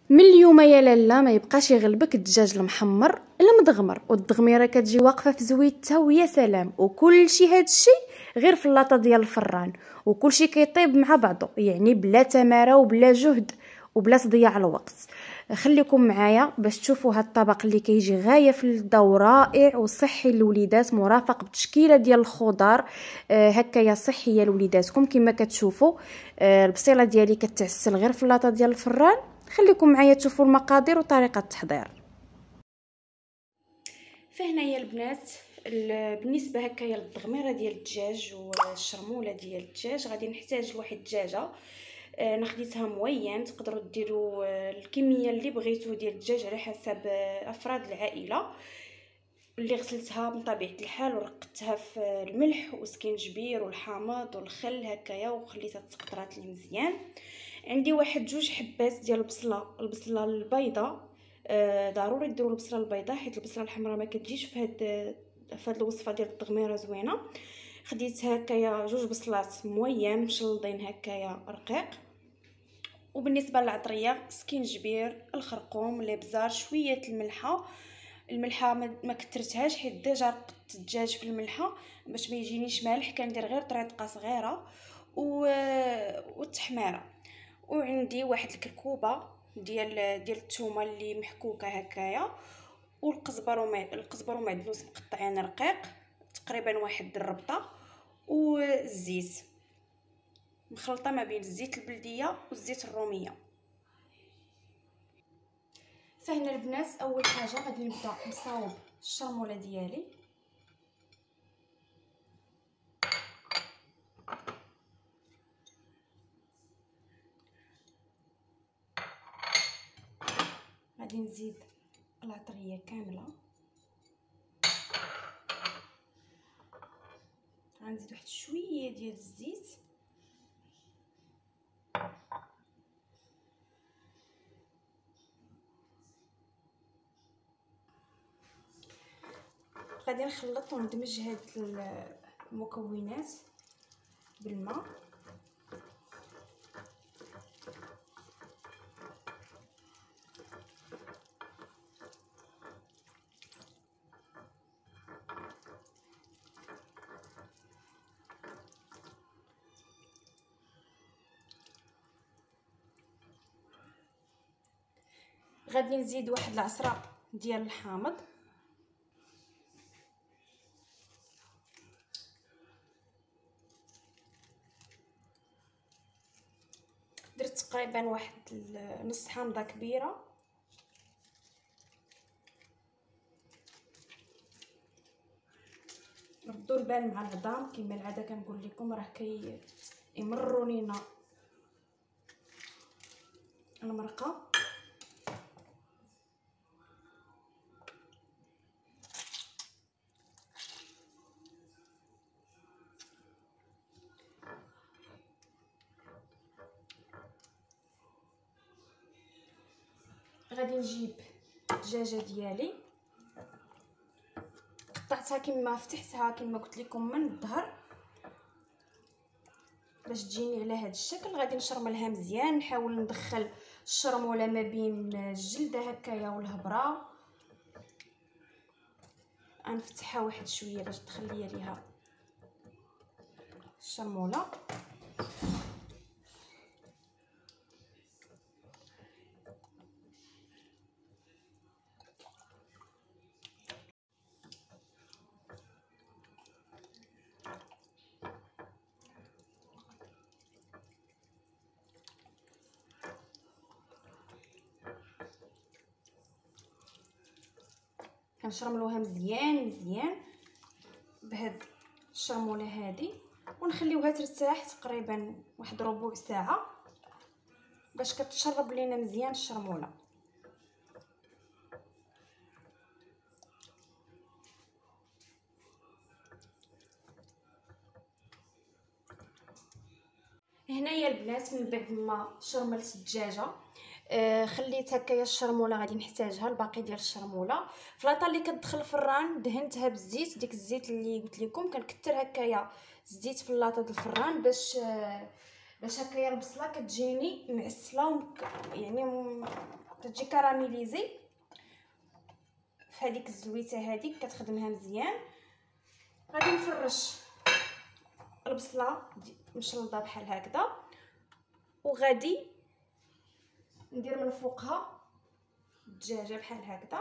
من اليوم يا لاله ما يبقاش يغلبك الدجاج المحمر المدغمر، والدغميره كتجي واقفه في زويتها ويا سلام. وكل شيء هذا الشيء غير في اللاطه ديال الفران، وكل شيء كيطيب مع بعضه، يعني بلا تماره وبلا جهد وبلا تضييع الوقت. خليكم معايا باش تشوفوا هذا الطبق اللي كيجي غايه في اللذة رائع وصحي للوليدات، مرافق بتشكيله ديال الخضار هكايا صحيه لوليداتكم. كما كتشوفوا البصيله ديالي كتعسل غير في اللاطه ديال الفران. خليكم معايا تشوفوا المقادير وطريقه التحضير. فهنايا البنات بالنسبه هكايا للتغميره ديال الدجاج والشرموله ديال الدجاج غادي نحتاج لواحد الدجاجه انا خديتها موين. تقدروا ديروا الكميه اللي بغيتو ديال الدجاج على حسب افراد العائله. اللي غسلتها من طبيعه الحال ورقتها في الملح وسكينجبير والحامض والخل هكايا وخليتها تقطرات لي مزيان. عندي واحد جوج حبات ديال البصله البيضاء. ضروري ديروا البصله البيضاء حيت البصله الحمراء ما كتجيش في هاد الوصفه ديال التغميره زوينه. خديت هكايا جوج بصلات موين مشلضين هكايا رقيق. وبالنسبه للعطريه سكينجبير، الخرقوم، الابزار، شويه الملحه ما كثرتهاش حيت ديجا رقت الدجاج في الملحه باش ما يجينيش مالح. كندير غير طريقه صغيره والتحميره. وعندي واحد الكركوبه ديال الثومه اللي محكوكه هكايا، والقزبر ومعدنوس مقطعين رقيق تقريبا واحد الربطه، والزيت مخلطه ما بين الزيت البلديه والزيت الروميه. فهنا البنات اول حاجه غادي نبدا نصاوب الشرموله ديالي. غادي نزيد العطريه كامله، غنزيد واحد شويه ديال الزيت، غادي نخلط وندمج هاد المكونات بالماء. غادي نزيد واحد العصره ديال الحامض، درت تقريبا واحد نص حامضه كبيره. ردوا البال مع العظام كما العاده كنقول لكم، راه كيمروا لينا المرقه. غادي نجيب الدجاجه ديالي قطعتها كما فتحتها كما قلت لكم من الظهر باش تجيني على هذا الشكل. غادي نشرملها مزيان، نحاول ندخل الشرموله ما بين الجلده هكايا والهبره. غنفتحها واحد شويه باش تدخل ليها الشرموله. كنشرملوها مزيان بهاد الشرموله هذه، ونخليوها ترتاح تقريبا واحد ربع ساعه باش كتشرب لينا مزيان الشرموله. هنايا البنات من بعد ما شرملت الدجاجه خليت هكايا الشرموله. غادي نحتاجها الباقي ديال الشرموله في لاطه اللي كتدخل الفران دهنتها بالزيت. ديك الزيت اللي قلت لكم كنكثر هكايا الزيت في اللاطه ديال الفران باش هكايا البصله كتجيني معسله يعني كتجي كراميليزي في هذيك الزويته هذيك، كتخدمها مزيان. غادي نفرش البصله مشلضه بحال هكذا، وغادي ندير من فوقها الدجاجه بحال هكذا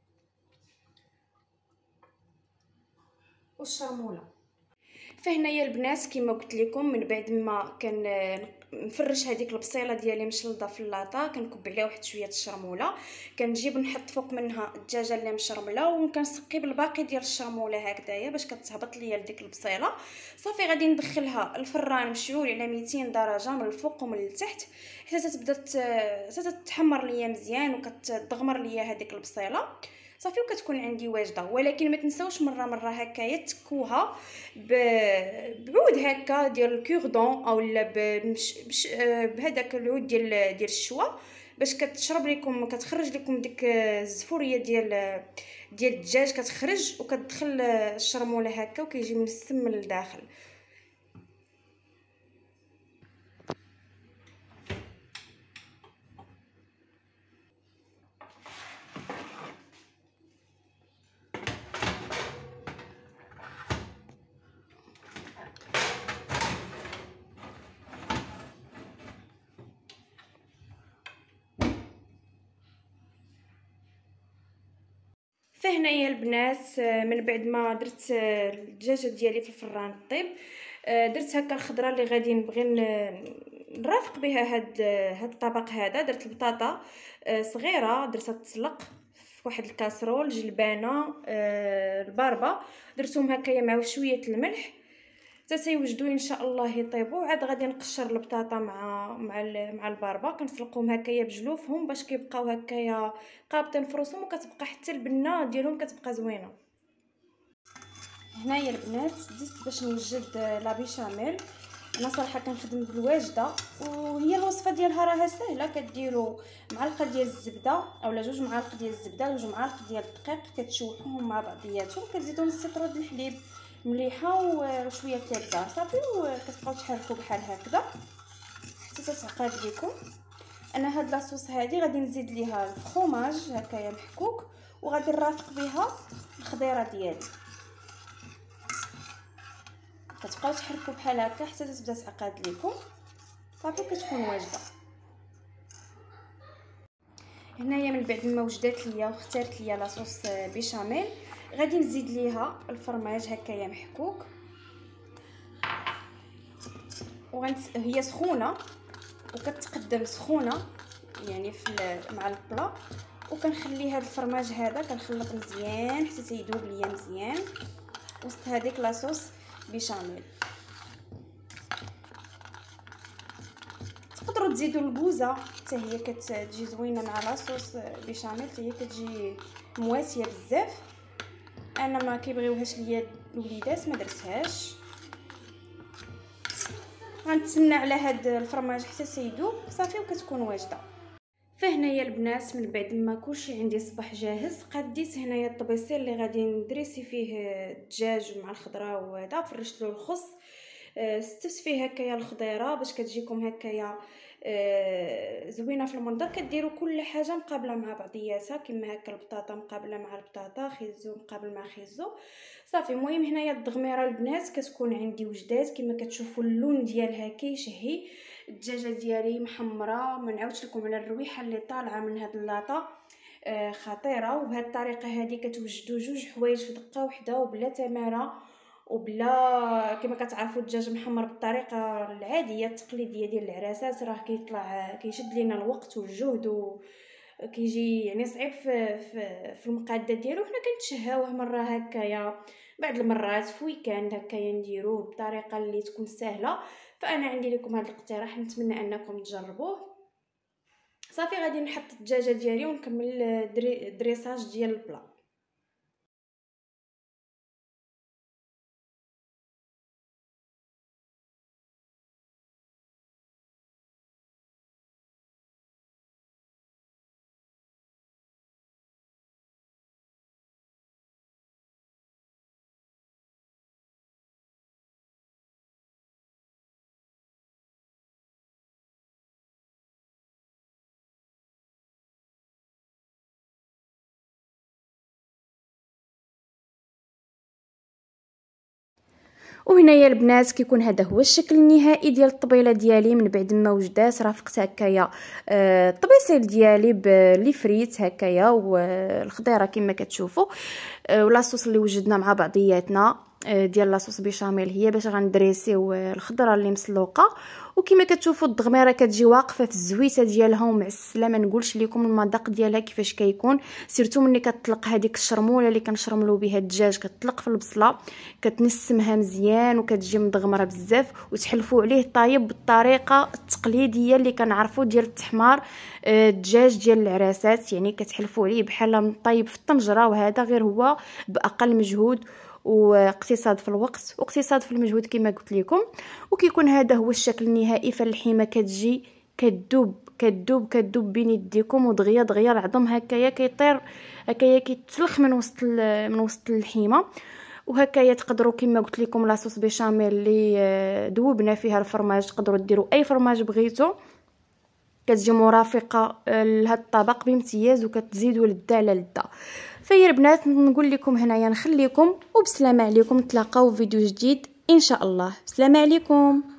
والشرموله. فهنايا البنات كما قلت لكم، من بعد ما نفرش هذيك البصيله ديالي مشلضه في اللاطه، كنكب عليها واحد شويه الشرموله، كنجيب نحط فوق منها الدجاجه اللي مشرمله، وكنسقي بالباقي ديال الشرموله هكذايا باش كتهبط ليا لديك البصيله. صافي غادي ندخلها الفران مشعول على 200 درجه من الفوق ومن التحت حتى تبدا تتحمر ليا مزيان وكتضغمر ليا هذيك البصيله. صافي وكتكون عندي واجده. ولكن ما تنساوش مره هكايا تكوها بعود هكا ديال الكوردون اولا بهذاك العود ديال الشوا، باش كتشرب لكم، كتخرج لكم ديك الزفوريه ديال الدجاج، كتخرج وكتدخل الشرموله هكا وكيجي من السم من الداخل. فهنايا البنات من بعد ما درت الدجاجه ديالي في الفران طيب، درت هكا الخضره اللي غادي نبغي نرافق بها هاد الطبق هذا. درت البطاطا صغيره، درتها تسلق في واحد الكاسرول، جلبانه، الباربه، درتهم هكايا مع شويه الملح حتى سيوجدوا ان شاء الله يطيبوا. عاد غادي نقشر البطاطا مع الباربه، كنسلقهم هكايا بجلوفهم باش كيبقاو هكايا قابطين فراسهم، وكتبقى حتى البنه ديالهم كتبقى زوينه. هنايا البنات دزت باش نوجد لا بيشاميل. انا صراحه كنخدم بالواجده، وهي الوصفه ديالها راها سهله. كديروا معلقه ديال الزبده اولا 2 معالق ديال الزبده، 2 معالق ديال الدقيق، كتشوحوهم مع بعضياتهم، كتزيدوا نص لتر د الحليب، مليحه وشويه الزبده. صافي وكتبقاو تحركوا بحال هكذا حتى تتعقد لكم. انا هاد لاصوص هادي غادي نزيد ليها الفرomage هكايا محكوك، وغادي نرافق بها الخضيره ديالي. كتبقاو تحركوا بحال هكا حتى تبدا تعقد لكم. صافي كتكون واجده. هنايا من بعد ما وجدات ليا واختارت ليا لاصوص بيشاميل، غادي نزيد ليها الفرماج هكايا محكوك، هي سخونه وكتقدم سخونه يعني مع البلا. وكنخلي هذا الفرماج هذا كنخلط مزيان حتى تيذوب ليا مزيان وسط هذيك لاصوص بيشاميل. تقدروا تزيدوا الكوزه حتى هي كتجي زوينه مع لاصوص بيشاميل، حتى هي كتجي مواسيه بزاف. انا ما كيبغيوهاش ليا الوليدات ما درتهاش. غنتسنى على هاد الفرماج حتى سيذوب صافي وكتكون واجده. فهنايا البنات من بعد ما كلشي عندي صباح جاهز، قديت هنايا الطبيسيل اللي غادي ندريسي فيه الدجاج مع الخضره وهذا. فرشت له الخص، ستفت فيه هكايا الخضيره باش كتجيكم هكايا زوينه في المنظر. كديروا كل حاجه مقابله مع بعضياتها، كما هكا البطاطا مقابله مع البطاطا، خيزو مقابل مع خيزو. صافي المهم هنايا الدغميره البنات كتكون عندي وجدات كما كتشوفوا اللون ديالها كيشهي. الدجاجه ديالي محمره، ما نعاودش لكم على الرويحه اللي طالعه من هاد اللاطه خطيره. وبهذه الطريقه هذه كتوجدوا 2 حوايج في دقه واحده وبلا تماره وبلا. كما كتعرفوا الدجاج محمر بالطريقه العاديه التقليديه ديال العراسات راه كيطلع كيشد لينا الوقت والجهد وكيجي يعني صعيب في المقاده ديالو. حنا كنتشهاوه مره هكايا بعض المرات في ويكاند هكايا نديروه بطريقه اللي تكون سهله. فانا عندي لكم هذا الاقتراح، نتمنى انكم تجربوه. صافي غادي نحط الدجاجه ديالي ونكمل دريساج ديال البلا. وهنايا البنات كيكون هذا هو الشكل النهائي ديال الطبيله ديالي من بعد ما وجدات. رافقت هكايا الطبيصيل ديالي بلي فريت هكايا والخضيره كما كتشوفوا، ولاصوص اللي وجدنا مع بعضياتنا ديال لاصوص بيشاميل هي باش غندريسيو الخضره اللي مسلوقه. وكما كتشوفوا الضغميره كتجي واقفه في الزويته ديالها ومعسله، ما نقولش لكم المذاق ديالها كيفاش كيكون، سيرتو ملي كتطلق هذيك الشرموله اللي كنشرملو بها الدجاج، كتطلق في البصله كتنسمها مزيان وكتجي مضغمره بزاف، وتحلفوا عليه طايب بالطريقه التقليديه اللي كنعرفوا ديال التحمار الدجاج ديال العراسات، يعني كتحلفوا عليه بحال مطيب في الطنجره، وهذا غير هو باقل مجهود واقتصاد في الوقت واقتصاد في المجهود كما قلت لكم. وكيكون هذا هو الشكل النهائي. فاللحيمه كتجي كتذوب بين يديكم، ودغيا دغيا العظم هكايا كيطير هكايا كيتسلخ من وسط اللحيمه. وهكايا تقدروا كما قلت لكم لاصوص بيشاميل اللي ذوبنا فيها الفرماج، تقدروا ديروا اي فرماج بغيتو، كتجي مرافقه لهذا الطبق بامتياز وكتزيدوا لذه على لذه. فيا البنات نقول لكم هنايا نخليكم وبسلامه عليكم، نتلاقاو في فيديو جديد ان شاء الله. بسلامه عليكم.